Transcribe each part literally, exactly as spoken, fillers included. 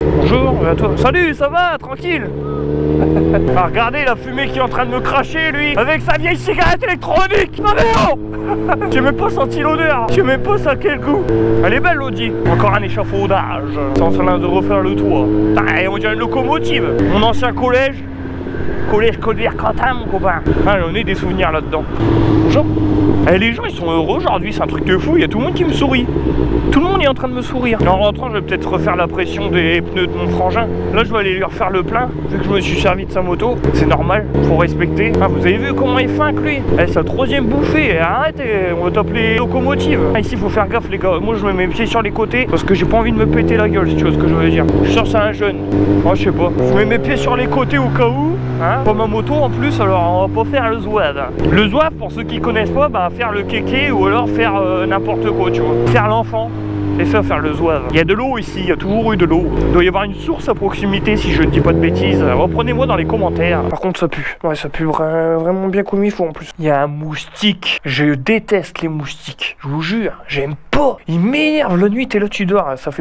Bonjour, et à toi. Salut, ça va? Tranquille? Ah, regardez la fumée qui est en train de me cracher, lui, avec sa vieille cigarette électronique. Non mais oh, j'ai même pas senti l'odeur. J'ai même pas ça quel goût. Elle est belle, l'Audi. Encore un échafaudage. C'est en train de refaire le toit. Ah, on dirait une locomotive. Mon ancien collège. Collège Colbert Quentin, mon copain. Ah, j'en ai des souvenirs là-dedans. Bonjour. Eh, les gens, ils sont heureux aujourd'hui, c'est un truc de fou. Il y a tout le monde qui me sourit. Tout le monde est en train de me sourire. En rentrant, je vais peut-être refaire la pression des pneus de mon frangin. Là, je vais aller lui refaire le plein, vu que je me suis servi de sa moto. C'est normal, faut respecter. Ah, vous avez vu comment il fin que lui? Eh, sa troisième bouffée. Arrêtez, on va t'appeler locomotive. Ah, ici, il faut faire gaffe, les gars. Moi, je mets mes pieds sur les côtés parce que j'ai pas envie de me péter la gueule, si tu vois ce que je veux dire. Je suis sûr que c'est un jeune. Oh, je sais pas. Je mets mes pieds sur les côtés au cas où. Hein, pas ma moto en plus, alors on va pas faire le zouave. Le zouave, pour ceux qui connaissent pas, bah faire le kéké ou alors faire euh, n'importe quoi, tu vois. Faire l'enfant, c'est ça, faire le zouave. Il y a de l'eau ici, il y a toujours eu de l'eau. Il doit y avoir une source à proximité si je ne dis pas de bêtises. Reprenez-moi dans les commentaires. Par contre, ça pue. Ouais, ça pue vra vraiment bien comme il faut en plus. Il y a un moustique. Je déteste les moustiques. Je vous jure, j'aime pas. Il m'énerve la nuit, t'es là, tu dors. Ça fait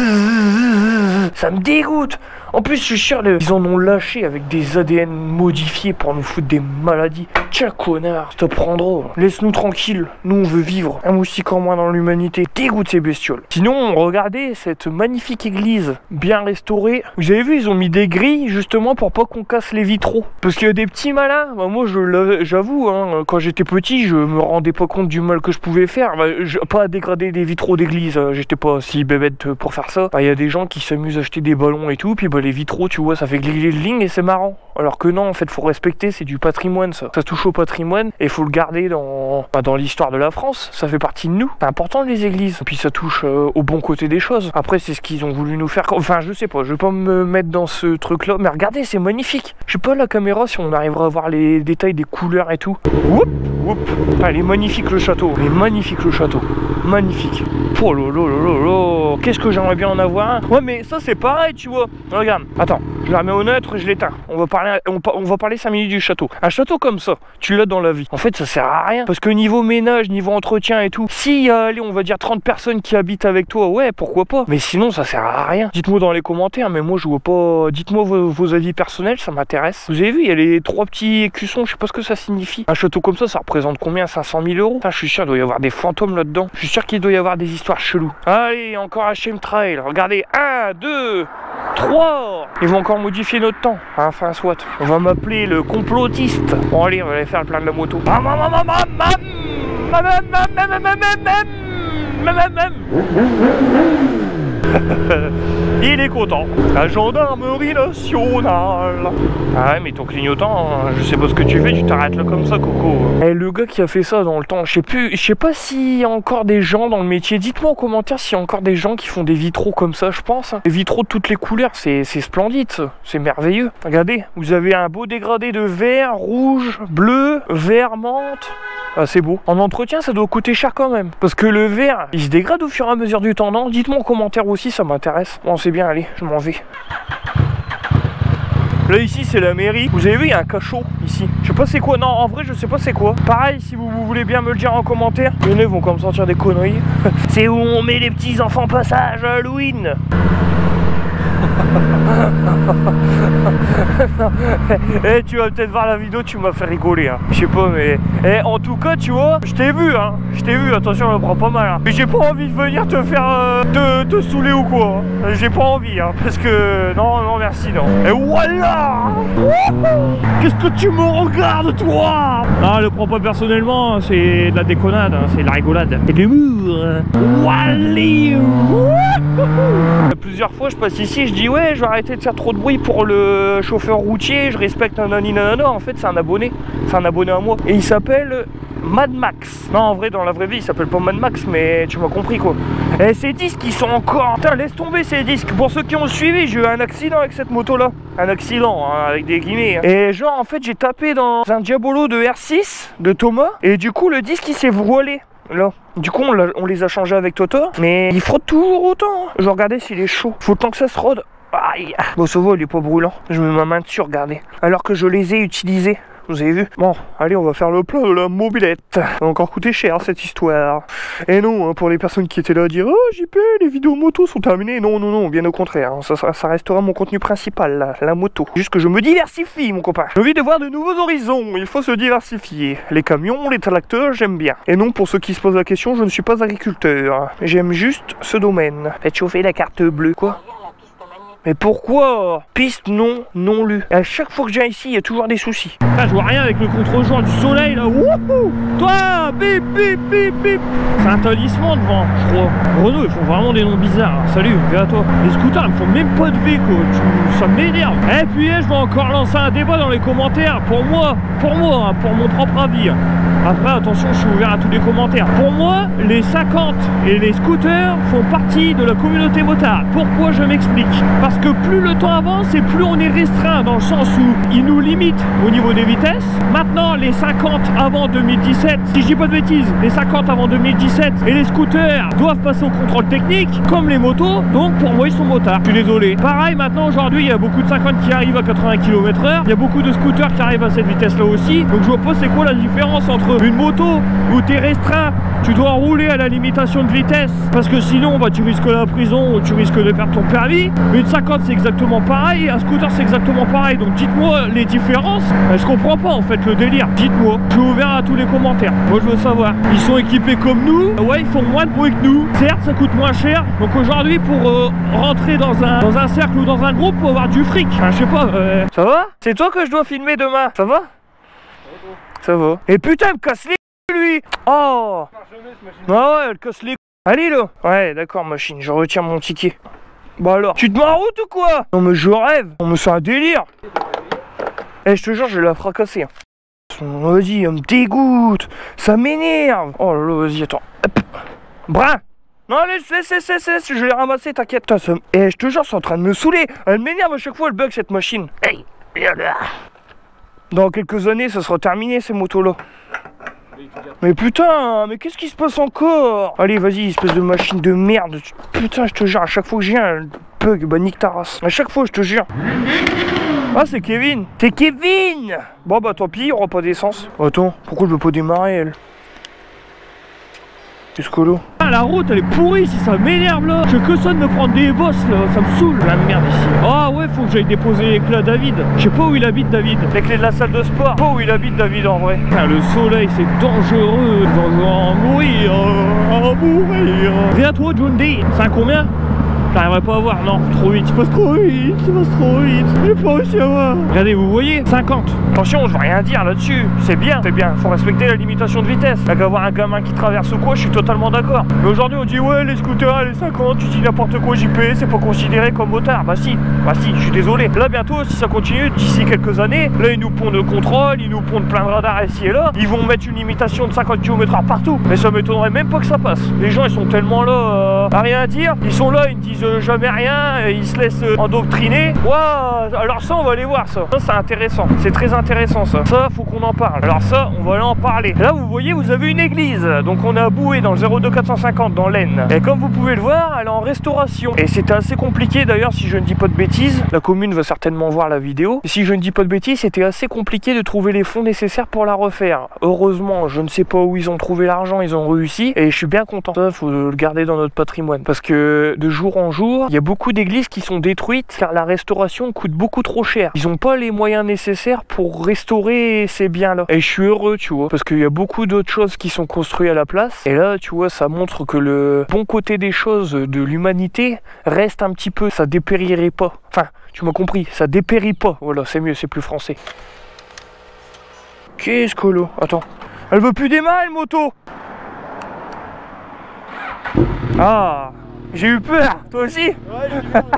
bzzz. Ça me dégoûte. En plus, je suis sûr, ils en ont lâché avec des A D N modifiés pour nous foutre des maladies. Tiens, connard, te prendras. Laisse-nous tranquille. Nous, on veut vivre. Un moustique en moins dans l'humanité. Dégoûte ces bestioles. Sinon, regardez cette magnifique église bien restaurée. Vous avez vu, ils ont mis des grilles justement pour pas qu'on casse les vitraux. Parce qu'il y a des petits malins. Bah, moi, j'avoue, hein, quand j'étais petit, je me rendais pas compte du mal que je pouvais faire. Bah, je, pas à dégrader des vitraux d'église. J'étais pas si bébête pour faire ça. Bah, il y a des gens qui s'amusent à acheter des ballons et tout. Puis bah, les vitraux, tu vois, ça fait gling et c'est marrant. Alors que non, en fait, faut respecter, c'est du patrimoine, ça. Ça touche au patrimoine et faut le garder dans, bah, dans l'histoire de la France. Ça fait partie de nous. C'est important, les églises. Et puis ça touche euh, au bon côté des choses. Après, c'est ce qu'ils ont voulu nous faire. Enfin, je sais pas, je vais pas me mettre dans ce truc-là. Mais regardez, c'est magnifique. Je sais pas, la caméra, si on arrivera à voir les détails des couleurs et tout. Whoop, whoop. Ah, il est magnifique, le château. Il est magnifique, le château. Magnifique. Oh là là là là là. Qu'est-ce que j'aimerais bien en avoir un. Ouais, mais ça, c'est pareil, tu vois. Regarde. Attends, je la remets au neutre et je l'éteins. On va parler, on, on va parler cinq minutes du château. Un château comme ça, tu l'as dans la vie. En fait, ça sert à rien. Parce que niveau ménage, niveau entretien et tout, si, euh, allez, on va dire trente personnes qui habitent avec toi, ouais, pourquoi pas. Mais sinon, ça sert à rien. Dites-moi dans les commentaires, mais moi, je vois pas. Dites-moi vos, vos avis personnels, ça m'intéresse. Vous avez vu, il y a les trois petits écussons, je sais pas ce que ça signifie. Un château comme ça, ça représente combien? cinq cent mille euros. Enfin, je suis sûr, il doit y avoir des fantômes là-dedans. Je suis sûr qu'il doit y avoir des histoires cheloues. Allez, encore un chemtrail. Regardez, un, deux, trois. Ils vont encore modifier notre temps. Enfin, soit. On va m'appeler le complotiste. Bon, allez, on va aller faire le plein de la moto. Il est content. La gendarmerie nationale. Ah ouais, mais ton clignotant, je sais pas ce que tu fais, tu t'arrêtes là comme ça, Coco. Et le gars qui a fait ça dans le temps, je sais plus, je sais pas s'il y a encore des gens dans le métier. Dites-moi en commentaire s'il y a encore des gens qui font des vitraux comme ça, je pense. Des vitraux de toutes les couleurs, c'est splendide, c'est merveilleux. Regardez, vous avez un beau dégradé de vert, rouge, bleu, vert, menthe. Ah, c'est beau. En entretien, ça doit coûter cher quand même. Parce que le verre, il se dégrade au fur et à mesure du temps, non? Dites-moi en commentaire aussi, ça m'intéresse. Bon, c'est bien, allez, je m'en vais. Là, ici, c'est la mairie. Vous avez vu, il y a un cachot ici. Je sais pas c'est quoi. Non, en vrai, je sais pas c'est quoi. Pareil, si vous, vous voulez bien me le dire en commentaire. Les nez vont comme sortir des conneries. C'est où on met les petits enfants passage à Halloween. Eh, tu vas peut-être voir la vidéo, tu m'as fait rigoler, hein. Je sais pas, mais eh, en tout cas, tu vois, je t'ai vu, hein. Je t'ai vu, attention, on me prend pas mal, hein. Mais j'ai pas envie de venir te faire euh, te, te saouler ou quoi, hein. J'ai pas envie, hein. Parce que non, non, merci, non. Et voilà. Qu'est-ce que tu me regardes, toi? Non, le prends pas personnellement, c'est de la déconnade, hein. C'est de la rigolade. Et de l'humour. Wally. Plusieurs fois, je passe ici, je dis ouais, je vais arrêter de faire trop de bruit pour le chauffeur routier, je respecte nanani nanana. En fait, c'est un abonné, c'est un abonné à moi. Et il s'appelle Mad Max. Non, en vrai, dans la vraie vie, il s'appelle pas Mad Max, mais tu m'as compris quoi. Et ces disques, ils sont encore. Putain, laisse tomber ces disques. Pour ceux qui ont suivi, j'ai eu un accident avec cette moto-là. Un accident, hein, avec des guillemets. Hein. Et genre, en fait, j'ai tapé dans un Diabolo de R six de Thomas. Et du coup, le disque, il s'est voilé. Là, du coup, on, on les a changés avec Toto, mais il frotte toujours autant. Hein. Je regardais s'il est chaud. Faut le temps que ça se rôde. Aïe. Bon, ça va, il est pas brûlant. Je mets ma main dessus, regardez. Alors que je les ai utilisés. vous avez vu. Bon, allez, on va faire le plein de la mobilette. Ça va encore coûter cher cette histoire. Et non, hein, pour les personnes qui étaient là à dire oh J P, les vidéos moto sont terminées. Non, non, non, bien au contraire. Hein, ça, ça, ça restera mon contenu principal, la, la moto. Juste que je me diversifie, mon copain. J'ai envie de voir de nouveaux horizons. Il faut se diversifier. Les camions, les tracteurs, j'aime bien. Et non, pour ceux qui se posent la question, je ne suis pas agriculteur. J'aime juste ce domaine. Faites chauffer la carte bleue. Quoi? Mais pourquoi? Piste non, non lue. À chaque fois que je viens ici, il y a toujours des soucis. Ah, je vois rien avec le contre-joint du soleil là. Wouhou! Toi, bip, bip, bip, bip. C'est un talisman devant, je crois. Renault, ils font vraiment des noms bizarres. Salut, viens à toi. Les scooters, ils me font même pas de V, quoi. Tu... Ça m'énerve. Et puis, je vais encore lancer un débat dans les commentaires. Pour moi, pour moi, hein, pour mon propre avis. Après, attention, je suis ouvert à tous les commentaires. Pour moi, les cinquante et les scooters font partie de la communauté motard. Pourquoi? Je m'explique. Parce que plus le temps avance et plus on est restreint, dans le sens où ils nous limitent au niveau des vitesses. Maintenant, les cinquante avant deux mille dix-sept, si je dis pas de bêtises, les cinquante avant deux mille dix-sept et les scooters doivent passer au contrôle technique, comme les motos, donc pour moi ils sont motards. Je suis désolé. Pareil, maintenant aujourd'hui, il y a beaucoup de cinquante qui arrivent à quatre-vingts kilomètres heure, il y a beaucoup de scooters qui arrivent à cette vitesse-là aussi. Donc je vois pas c'est quoi la différence entre une moto où tu es restreint, tu dois rouler à la limitation de vitesse, parce que sinon bah, tu risques la prison ou tu risques de perdre ton permis. Une cinquante c'est exactement pareil, un scooter c'est exactement pareil, donc dites-moi les différences. Je comprends pas en fait le délire, dites-moi, je suis ouvert à tous les commentaires. Moi je veux savoir, ils sont équipés comme nous, ouais ils font moins de bruit que nous, certes ça coûte moins cher, donc aujourd'hui pour euh, rentrer dans un, dans un cercle ou dans un groupe, faut avoir du fric. Enfin, je sais pas, euh... ça va? C'est toi que je dois filmer demain, ça va? Ça va. Et putain, me casse les lui. Oh. Ah ouais, elle casse les. Allez là. Ouais, d'accord, machine, je retire mon ticket. Bah alors, tu te mets en route ou quoi? Non mais je rêve. On me fait un délire. Eh, je te jure, je vais la fracasser. Vas-y, elle me dégoûte. Ça m'énerve. Oh là là, vas-y, attends. Hop. Brun. Non, laisse, laisse, laisse, laisse, laisse, je l'ai ramassé, t'inquiète. Ça... Eh, je te jure, c'est en train de me saouler. Elle m'énerve à chaque fois, elle bug cette machine. Hey. Dans quelques années, ça sera terminé ces motos-là. Mais putain, mais qu'est-ce qui se passe encore? Allez, vas-y, espèce de machine de merde. Putain, je te jure, à chaque fois que je viens, bug, bah nique ta race. À chaque fois, je te jure. Ah, c'est Kevin. C'est Kevin. Bon, bah tant pis, il n'y aura pas d'essence. Attends, pourquoi je veux pas démarrer, elle? Qu'est-ce que là? Ah, la route, elle est pourrie, si ça m'énerve là. Je que ça de me prendre des bosses là, ça me saoule. La merde ici. Ah ouais, faut que j'aille déposer les clés à David. Je sais pas où il habite, David. Les clés de la salle de sport. Pas où il habite, David, en vrai. Ah, le soleil, c'est dangereux. Dangereux à mourir. À mourir. Viens toi, John D. C'est un combien? J'arriverai pas à voir, non, trop vite, il passe trop vite, il passe trop vite, j'ai pas réussi à voir. Regardez, vous voyez, cinquante. Attention, je vais rien dire là-dessus, c'est bien, c'est bien, faut respecter la limitation de vitesse. Là, qu'avoir un gamin qui traverse ou quoi, je suis totalement d'accord. Mais aujourd'hui, on dit, ouais, les scooters, les cinquante, tu dis n'importe quoi, J P, c'est pas considéré comme motard. Bah si, bah si, je suis désolé. Là, bientôt, si ça continue, d'ici quelques années, là, ils nous pondent le contrôle, ils nous pondent plein de radars ici et là, ils vont mettre une limitation de cinquante kilomètres heure partout. Mais ça m'étonnerait même pas que ça passe. Les gens, ils sont tellement là, euh, à rien dire, ils sont là, ils me disent, Euh, jamais rien, ils se laissent euh, endoctriner. Waouh, alors ça on va aller voir ça. Ça c'est intéressant, c'est très intéressant ça. Ça faut qu'on en parle. Alors ça on va aller en parler. Là vous voyez vous avez une église. Donc on est à Boué dans le zéro deux quatre cent cinquante dans l'Aisne. Et comme vous pouvez le voir, elle est en restauration. Et c'était assez compliqué d'ailleurs si je ne dis pas de bêtises. La commune va certainement voir la vidéo. Et si je ne dis pas de bêtises, c'était assez compliqué de trouver les fonds nécessaires pour la refaire. Heureusement, je ne sais pas où ils ont trouvé l'argent, ils ont réussi. Et je suis bien content. Ça faut le garder dans notre patrimoine. Parce que de jour en jour, il y a beaucoup d'églises qui sont détruites car la restauration coûte beaucoup trop cher. Ils n'ont pas les moyens nécessaires pour restaurer ces biens-là. Et je suis heureux, tu vois, parce qu'il y a beaucoup d'autres choses qui sont construites à la place. Et là, tu vois, ça montre que le bon côté des choses de l'humanité reste un petit peu. Ça dépérirait pas. Enfin, tu m'as compris, ça dépérit pas. Voilà, c'est mieux, c'est plus français. Qu'est-ce que là? Attends. Elle veut plus démarrer, le moto. Ah, j'ai eu peur, toi aussi? Ouais, j'ai eu peur.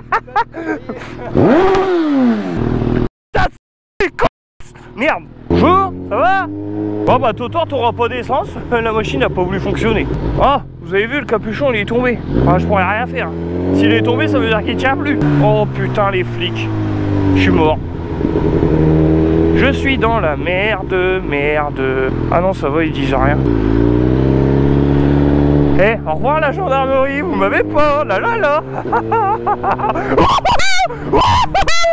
Merde. Bonjour, ça va? Bon bah Totor, t'auras pas d'essence, la machine n'a pas voulu fonctionner. Ah, vous avez vu, le capuchon il est tombé. Ah, je pourrais rien faire. S'il est tombé, ça veut dire qu'il tient plus. Oh putain, les flics. Je suis mort. Je suis dans la merde, merde. Ah non, ça va, ils disent rien. Eh, hey, au revoir la gendarmerie, vous m'avez pas, là là là.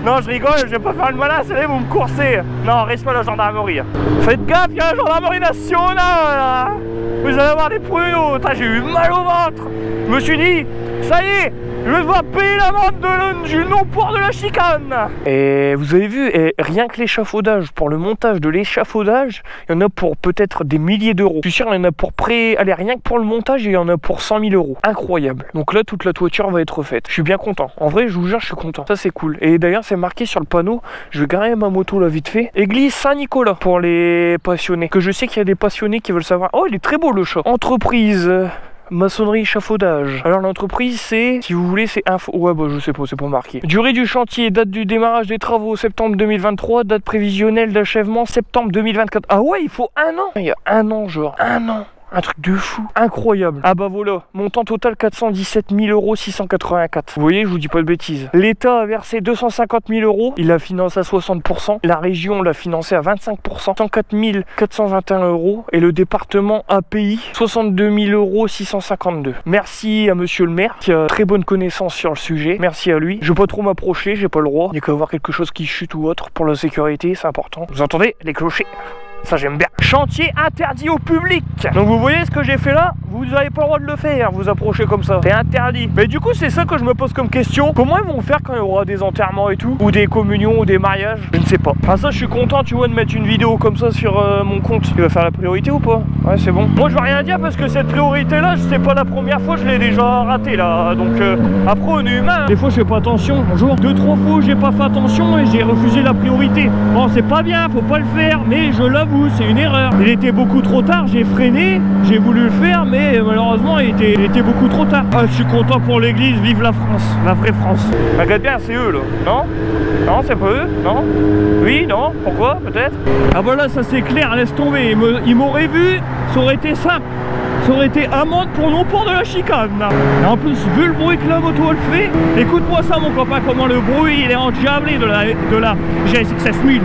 Non, je rigole, je vais pas faire le malin, c'est là, vous me coursez. Non, reste pas la gendarmerie. Faites gaffe, il y a la gendarmerie nationale là. Vous allez avoir des pruneaux. J'ai eu mal au ventre. Je me suis dit, ça y est, je vais devoir payer l'amende de du non-port de la chicane. Et vous avez vu, et rien que l'échafaudage, pour le montage de l'échafaudage, il y en a pour peut-être des milliers d'euros. Je suis sûr, il y en a pour près, allez, rien que pour le montage, il y en a pour cent mille euros. Incroyable. Donc là, toute la toiture va être faite. Je suis bien content. En vrai, je vous jure, je suis content. Ça, c'est cool. Et d'ailleurs, c'est marqué sur le panneau. Je vais garer ma moto là vite fait. Église Saint-Nicolas pour les passionnés. Que je sais qu'il y a des passionnés qui veulent savoir. Oh, il est très beau le chat. Entreprise. Maçonnerie échafaudage. Alors l'entreprise c'est, si vous voulez, c'est info. Ouais bah je sais pas, c'est pas marqué. Durée du chantier, date du démarrage des travaux septembre deux mille vingt-trois, date prévisionnelle d'achèvement septembre deux mille vingt-quatre. Ah ouais, il faut un an. Il y a un an, genre un an. Un truc de fou, incroyable. Ah bah voilà, montant total quatre cent dix-sept mille euros six cent quatre-vingt-quatre. Vous voyez, je vous dis pas de bêtises. L'État a versé deux cent cinquante mille euros, il l'a financé à soixante pour cent. La région l'a financé à vingt-cinq pour cent, cent quatre mille quatre cent vingt et un euros. Et le département a payé soixante-deux mille euros six cent cinquante-deux. Merci à monsieur le maire qui a très bonne connaissance sur le sujet. Merci à lui. Je vais pas trop m'approcher, j'ai pas le droit. Il y a qu'à avoir quelque chose qui chute ou autre pour la sécurité, c'est important. Vous entendez les clochers? Ça j'aime bien. Chantier interdit au public. Donc vous voyez ce que j'ai fait là, vous n'avez pas le droit de le faire, vous approchez comme ça, c'est interdit. Mais du coup c'est ça que je me pose comme question. Comment ils vont faire quand il y aura des enterrements et tout, ou des communions ou des mariages? Je ne sais pas. Enfin ça je suis content tu vois de mettre une vidéo comme ça sur euh, mon compte. Il va faire la priorité ou pas? Ouais c'est bon. Moi je veux rien dire parce que cette priorité là, c'est pas la première fois, je l'ai déjà raté là. Donc euh, après on est humain. Des fois je fais pas attention. Bonjour. Deux trois fois j'ai pas fait attention et j'ai refusé la priorité. Bon c'est pas bien, faut pas le faire, mais je l'avoue. C'est une erreur. Il était beaucoup trop tard, j'ai freiné, j'ai voulu le faire, mais malheureusement il était, il était beaucoup trop tard. Ah, je suis content pour l'église, vive la France, la vraie France. Regarde bien, c'est eux là, non? Non, c'est pas eux, non? Oui, non? Pourquoi, peut-être? Ah bah là, ça c'est clair, laisse tomber. Ils m'auraient vu, ça aurait été simple. Ça aurait été amende pour non-port de la chicane. Et en plus, vu le bruit que la moto elle fait, écoute-moi ça mon copain, comment le bruit il est endiablé de la, de la G S X S mille.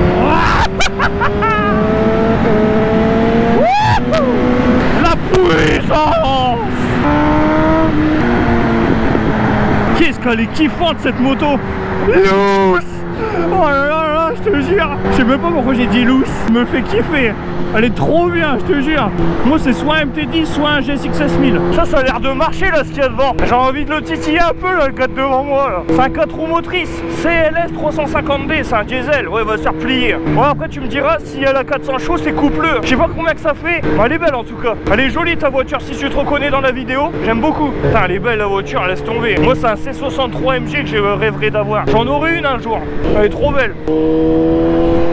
La puissance! Qu'est-ce qu'elle est kiffante cette moto! Loose! Oh là là là, je te jure! Je sais même pas pourquoi j'ai dit loose, elle me fait kiffer! Elle est trop bien, je te jure! Moi c'est soit un M T dix, soit un G S X S mille. Ça, ça a l'air de marcher là ce qu'il y a devant. J'ai envie de le titiller un peu là, le quatre devant moi là. C'est un quatre roues motrices, C L S trois cent cinquante D, c'est un diesel, ouais il va se faire plier. Bon après tu me diras si elle a quatre cents chevaux c'est coupleux. Je sais pas combien que ça fait, bon, elle est belle en tout cas. Elle est jolie ta voiture si tu te reconnais dans la vidéo, j'aime beaucoup. Putain elle est belle la voiture, laisse tomber. Moi c'est un C soixante-trois M G que je rêverais d'avoir. J'en aurai une un jour, elle est trop belle.